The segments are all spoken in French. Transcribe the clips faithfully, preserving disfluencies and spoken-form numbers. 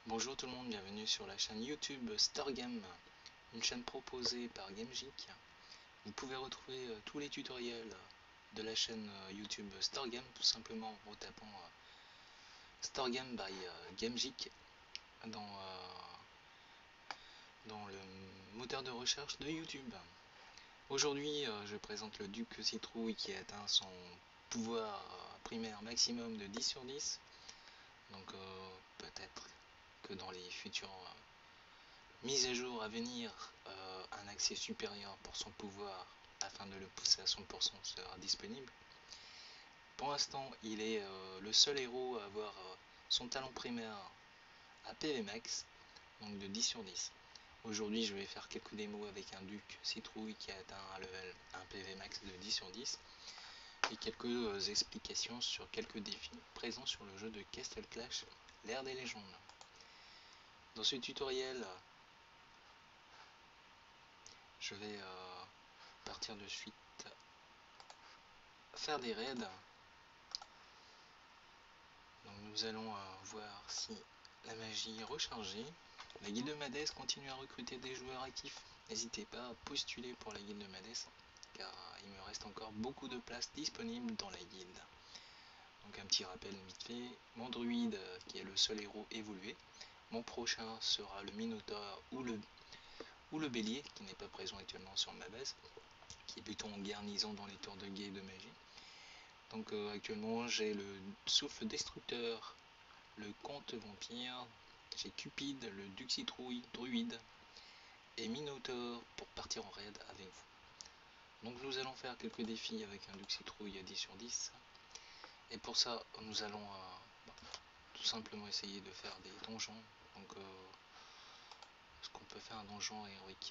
Bonjour tout le monde, bienvenue sur la chaîne YouTube StarGame, une chaîne proposée par GameGeek. Vous pouvez retrouver euh, tous les tutoriels de la chaîne euh, YouTube StarGame tout simplement en tapant euh, StarGame by euh, GameGeek dans, euh, dans le moteur de recherche de YouTube. Aujourd'hui, euh, je présente le Duc Citrouille qui a atteint son pouvoir euh, primaire maximum de dix sur dix. Donc euh, peut-être que dans les futurs euh, mise à jour à venir, euh, un accès supérieur pour son pouvoir afin de le pousser à cent pour cent sera disponible. Pour l'instant, il est euh, le seul héros à avoir euh, son talent primaire à P V max, donc de dix sur dix. Aujourd'hui, je vais faire quelques démos avec un Duc Citrouille qui a atteint un level, un P V max de dix sur dix, et quelques euh, explications sur quelques défis présents sur le jeu de Castle Clash, l'ère des légendes. Dans ce tutoriel, je vais euh, partir de suite faire des raids. Donc nous allons euh, voir si la magie est rechargée. La guilde de Madès continue à recruter des joueurs actifs. N'hésitez pas à postuler pour la guilde de Madès, car il me reste encore beaucoup de places disponibles dans la guilde. Donc un petit rappel vite fait, mon druide euh, qui est le seul héros évolué. Mon prochain sera le Minotaure ou le, ou le Bélier, qui n'est pas présent actuellement sur ma base, qui est plutôt en garnison dans les tours de guet de magie. Donc euh, actuellement j'ai le souffle destructeur, le comte vampire, j'ai Cupid, le Duc Citrouille, druide et Minotaure pour partir en raid avec vous. Donc nous allons faire quelques défis avec un Duc Citrouille à dix sur dix. Et pour ça nous allons euh, bah, tout simplement essayer de faire des donjons. Donc euh, est-ce qu'on peut faire un donjon héroïque?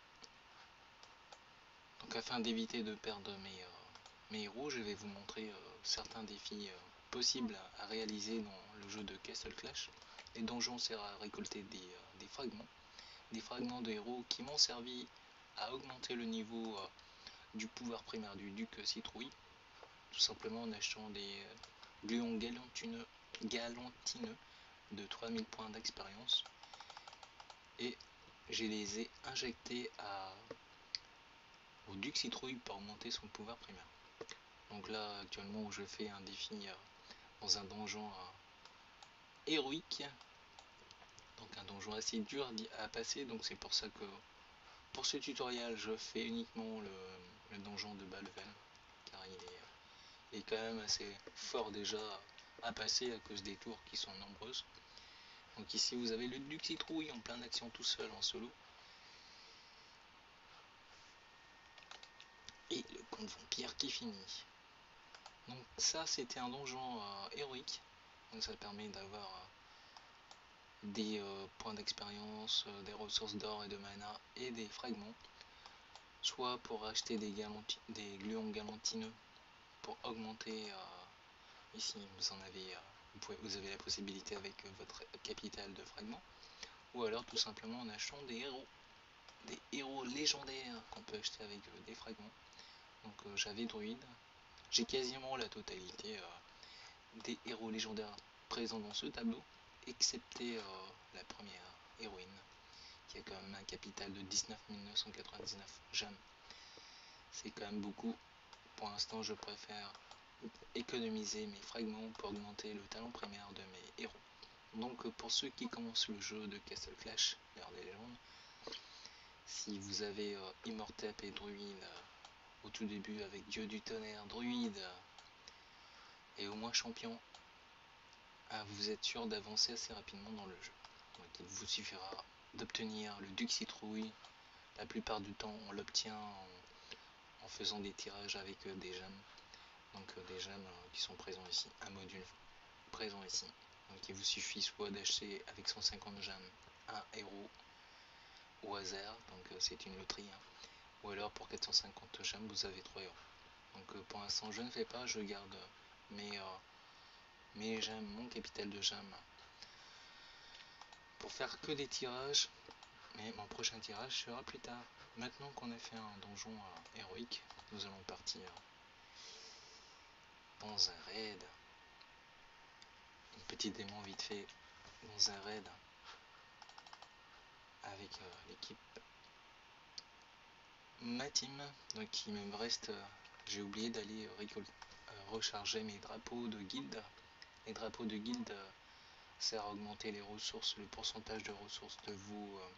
Donc afin d'éviter de perdre mes, euh, mes héros, je vais vous montrer euh, certains défis euh, possibles à réaliser dans le jeu de Castle Clash. Les donjons servent à récolter des, euh, des fragments, des fragments de héros qui m'ont servi à augmenter le niveau euh, du pouvoir primaire du Duc Citrouille, tout simplement en achetant des euh, gluons galantineux, galantineux de trois mille points d'expérience, et je les ai injectés à au Duc Citrouille pour augmenter son pouvoir primaire. Donc là actuellement je fais un défi euh, dans un donjon euh, héroïque, donc un donjon assez dur à passer, donc c'est pour ça que pour ce tutoriel je fais uniquement le, le donjon de bas level, car il est, il est quand même assez fort déjà à passer à cause des tours qui sont nombreuses. Donc ici vous avez le Duc Citrouille en pleine action tout seul en solo, et le comte vampire qui finit. Donc ça c'était un donjon euh, héroïque, donc ça permet d'avoir euh, des euh, points d'expérience, euh, des ressources d'or et de mana et des fragments, soit pour acheter des, des gluons galantineux pour augmenter, euh, ici vous en avez, euh, vous, pouvez, vous avez la possibilité avec euh, votre capital de fragments, ou alors tout simplement en achetant des héros, des héros légendaires qu'on peut acheter avec euh, des fragments. Donc euh, j'avais druide, j'ai quasiment la totalité euh, des héros légendaires présents dans ce tableau, excepté euh, la première héroïne, qui a quand même un capital de dix-neuf mille neuf cent quatre-vingt-dix-neuf gemmes. C'est quand même beaucoup. Pour l'instant, je préfère économiser mes fragments pour augmenter le talent primaire de mes héros. Donc pour ceux qui commencent le jeu de Castle Clash, l'ère des légendes, si vous avez euh, Immortep et Druide euh, au tout début avec Dieu du tonnerre, Druide euh, et au moins champion, ah, vous êtes sûr d'avancer assez rapidement dans le jeu. Donc il vous suffira d'obtenir le Duc Citrouille. La plupart du temps on l'obtient en, en faisant des tirages avec euh, des gemmes. Donc euh, des gemmes euh, qui sont présents ici, un module présent ici. Donc il vous suffit soit d'acheter avec cent cinquante gemmes un héros au hasard, donc euh, c'est une loterie, hein. Ou alors pour quatre cent cinquante gemmes vous avez trois héros. Donc euh, pour l'instant je ne fais pas, je garde mes, euh, mes gemmes, mon capital de gemmes pour faire que des tirages, mais mon prochain tirage sera plus tard. Maintenant qu'on a fait un donjon euh, héroïque, nous allons partir dans un raid, une petite démon vite fait, dans un raid avec euh, l'équipe ma team. Donc il me reste, euh, j'ai oublié d'aller euh, recharger mes drapeaux de guilde. Les drapeaux de guilde euh, servent à augmenter les ressources, le pourcentage de ressources de vos euh,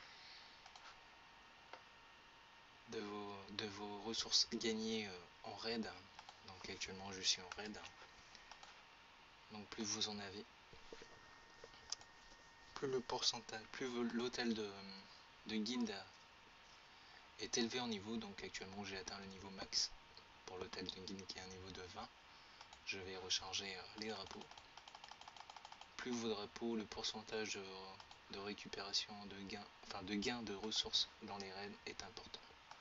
de vos, de vos ressources gagnées euh, en raid. Donc actuellement je suis en raid. Donc plus vous en avez, plus le pourcentage, plus l'hôtel de, de guilde est élevé en niveau. Donc actuellement j'ai atteint le niveau max pour l'hôtel de guilde qui est un niveau de vingt. Je vais recharger euh, les drapeaux. Plus vos drapeaux, le pourcentage de, de récupération de gains, enfin de gains de ressources dans les raids est important.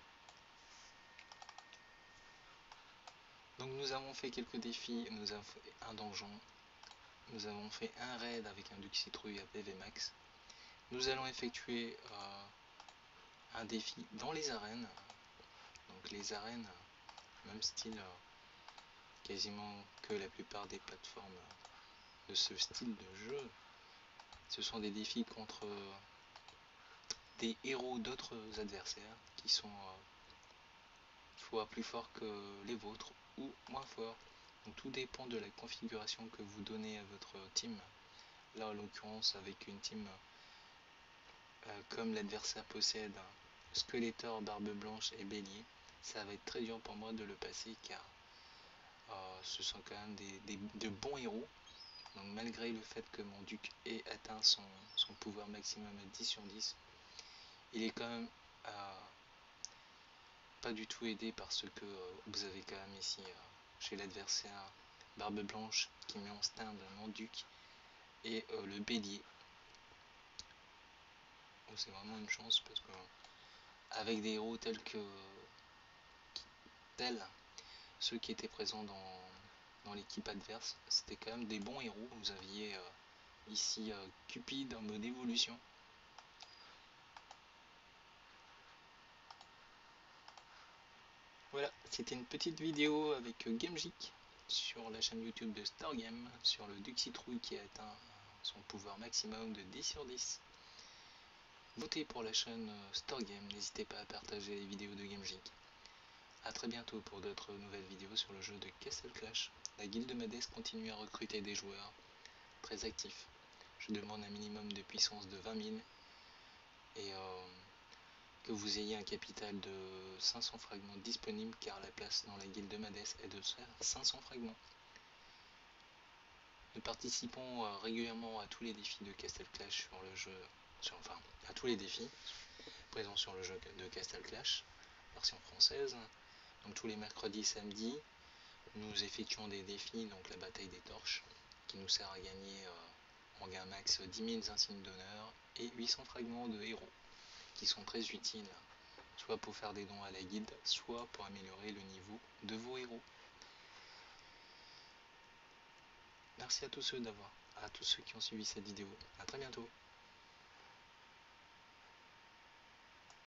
Donc nous avons fait quelques défis, nous avons fait un donjon, nous avons fait un raid avec un Duc Citrouille à P V max. Nous allons effectuer euh, un défi dans les arènes. Donc les arènes, même style, euh, quasiment que la plupart des plateformes de ce style de jeu. Ce sont des défis contre euh, des héros d'autres adversaires qui sont euh, soit plus forts que les vôtres ou moins forts. Donc tout dépend de la configuration que vous donnez à votre team. Là en l'occurrence avec une team euh, comme l'adversaire possède Skeletor, Barbe Blanche et Bélier, ça va être très dur pour moi de le passer car euh, ce sont quand même des, des, de bons héros. Donc malgré le fait que mon duc ait atteint son, son pouvoir maximum à dix sur dix, il est quand même euh, pas du tout aidé parce que euh, vous avez quand même ici euh, chez l'adversaire Barbe Blanche qui met en stand mon duc et euh, le bélier. Donc c'est vraiment une chance parce que avec des héros tels que tels ceux qui étaient présents dans, dans l'équipe adverse, c'était quand même des bons héros. Vous aviez euh, ici euh, Cupid en mode évolution. Voilà, c'était une petite vidéo avec euh, GameGeek sur la chaîne YouTube de Stargame sur le Duc Citrouille qui a atteint son pouvoir maximum de dix sur dix. Votez pour la chaîne euh, Stargame, n'hésitez pas à partager les vidéos de GameGeek. A très bientôt pour d'autres nouvelles vidéos sur le jeu de Castle Clash. La guilde Madès continue à recruter des joueurs très actifs. Je demande un minimum de puissance de vingt mille et euh, que vous ayez un capital de cinq cents fragments disponibles car la place dans la guilde Madès est de cinq cents fragments. Nous participons euh, régulièrement à tous les défis de Castle Clash sur le jeu, sur, enfin à tous les défis présents sur le jeu de Castle Clash, version française. Donc tous les mercredis, samedis, nous effectuons des défis, donc la bataille des torches, qui nous sert à gagner euh, en gain max dix mille insignes d'honneur et huit cents fragments de héros, qui sont très utiles, soit pour faire des dons à la guilde, soit pour améliorer le niveau de vos héros. Merci à tous ceux d'avoir, à tous ceux qui ont suivi cette vidéo. À très bientôt.